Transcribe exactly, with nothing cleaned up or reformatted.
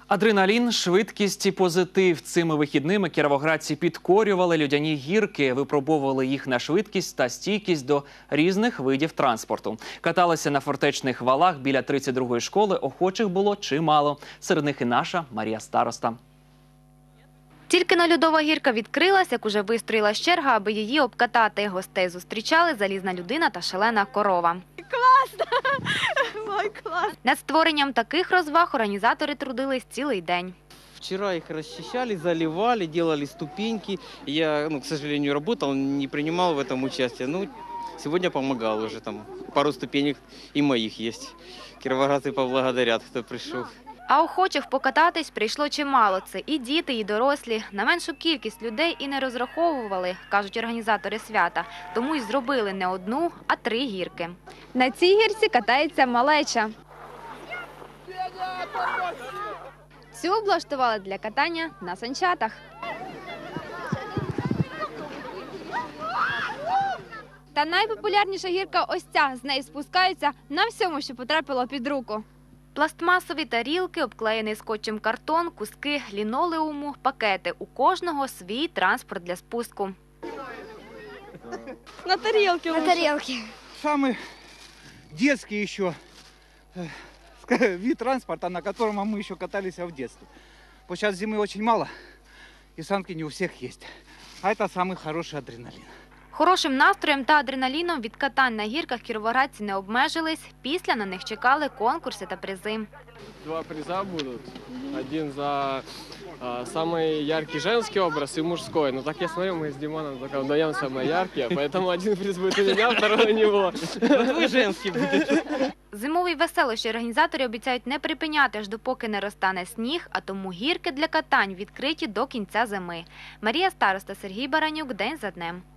Адреналін, швидкість і позитив. Цими вихідними кіровоградці підкорювали людяні гірки, випробовували їх на швидкість та стійкість до різних видів транспорту. Каталися на фортечних валах біля тридцять другої школи, охочих було чимало. Серед них і наша Марія Староста. Тільки на льодова гірка відкрилась, як уже вистроїлась черга, аби її обкатати. Гостей зустрічали залізна людина та шалена корова. Класно! Ой, класс! Над створенням таких розваг організатори трудились цілий день. Вчера их расчищали, заливали, делали ступеньки. Я, ну, к сожалению, работал, не принимал в этом участие. Ну, сегодня помогал уже, там пару ступенек и моих есть. Кировоградцы поблагодарят, кто пришел. А охочих покататись прийшло чимало. Це і діти, і дорослі. На меншу кількість людей і не розраховували, кажуть організатори свята. Тому й зробили не одну, а три гірки. На цій гірці катається малеча. Цю облаштували для катання на санчатах. Та найпопулярніша гірка ось ця. З неї спускаються на всьому, що потрапило під руку. Пластмасові тарілки, обклеєний скотчем картон, куски лінолеуму, пакети. У кожного свій транспорт для спуску. На тарілки. На тарелке. Самый детский еще э, вид транспорта, на котором мы еще катались в детстве. Вот сейчас зимы очень мало, и санки не у всех есть. А это самый хороший адреналин. Хорошим настроєм та адреналіном від катань на гірках кіровоградці не обмежились. Після на них чекали конкурси та призи. Два приза будут. Один за а, самый яркий женский образ и мужской. Но так я смотрю, мы с Димоном только вдвоем самые яркие, поэтому один приз будет у меня, второй у него. Вот вы женский будете. Зимові веселощі організатори обіцяють не припиняти, аж допоки не розтане сніг, а тому гірки для катань відкриті до кінця зими. Марія Староста, Сергій Баранюк. День за днем.